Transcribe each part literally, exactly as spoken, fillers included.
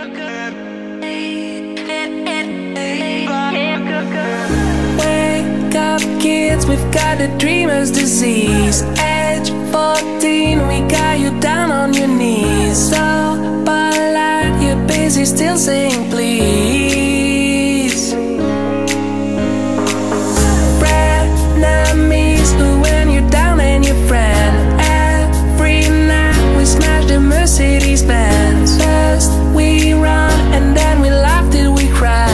Wake up kids, we've got the dreamer's disease. Age fourteen, we got you down on your knees. So polite, you're busy still saying please. Frenemies, who when you're down and your friend. Every night we smash the Mercedes Benz. First we run and then we laugh till we cry.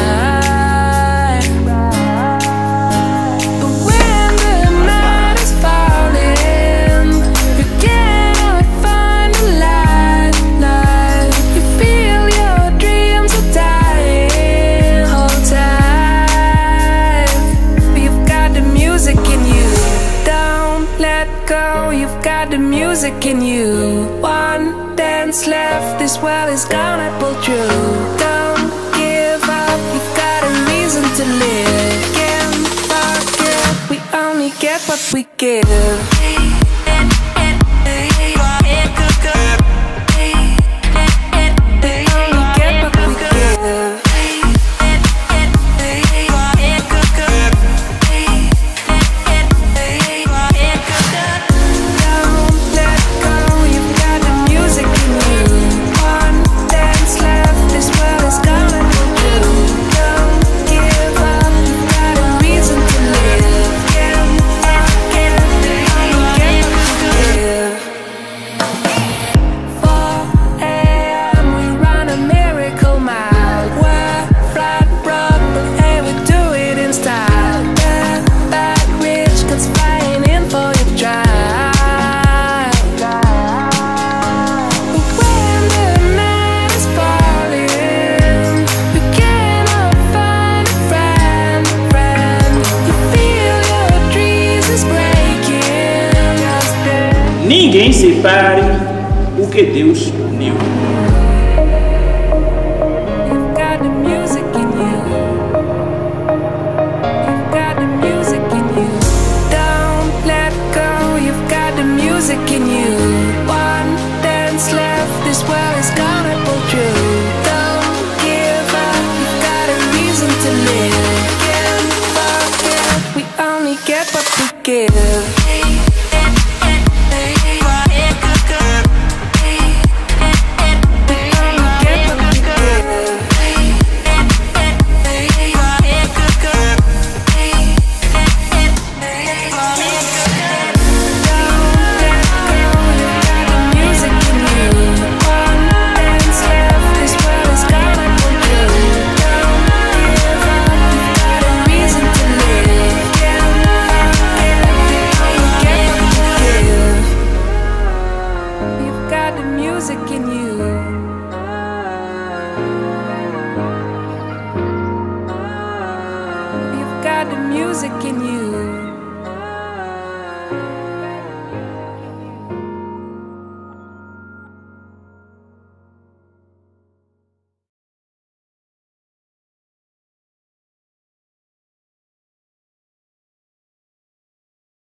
You've got the music in you. One dance left, this world is gonna pull through. Don't give up, you've got a reason to live. Can't forget, we only get what we give. Ninguém separe o que Deus uniu. The music in you.